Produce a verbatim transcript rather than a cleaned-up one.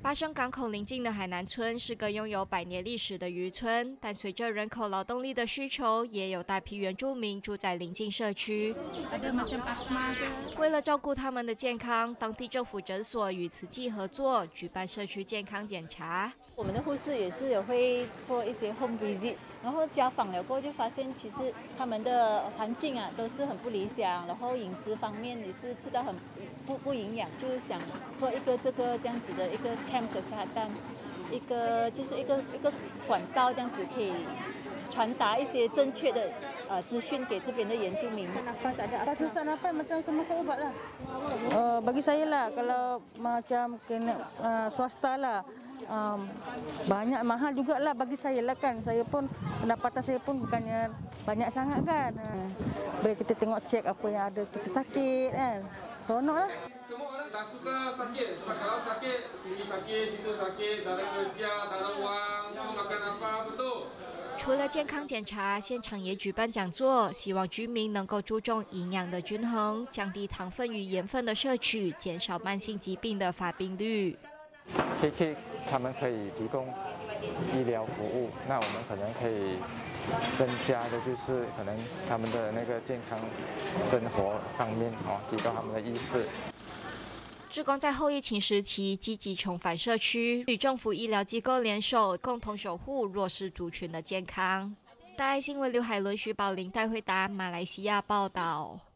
巴生港口邻近的海南村是个拥有百年历史的渔村，但随着人口劳动力的需求，也有大批原住民住在邻近社区。为了照顾他们的健康，当地政府诊所与慈济合作，举办社区健康检查。 我们的护士也是有会做一些 home visit， 然后家访了过后就发现，其实他们的环境啊都是很不理想，然后饮食方面也是吃到很不不营养，就是想做一个这个这样子的一个 camp kesehatan， 一个就是一个一个管道，这样子可以传达一些正确的呃资讯给这边的原住民。 Sesak nafas macam semakan ubat lah. Uh, bagi saya lah kalau macam kena uh, swasta lah. Um, banyak mahal jugalah bagi saya lah kan. Saya pun pendapatan saya pun bukannya banyak sangat kan. Uh, bila kita tengok cek apa yang ada kita sakit kan. Seronok lah. Semua orang dah suka sakit. Kalau sakit, sini sakit, situ sakit, darah kerja, darah wang, mau makan apa, betul? 除了健康检查，现场也举办讲座，希望居民能够注重营养的均衡，降低糖分与盐分的摄取，减少慢性疾病的发病率。 K K 他们可以提供医疗服务，那我们可能可以增加的就是可能他们的那个健康生活方面哦，提高他们的意识。 志工在后疫情时期积极重返社区，与政府医疗机构联手，共同守护弱势族群的健康。大爱新闻刘海伦、徐宝玲、戴慧达，马来西亚报道。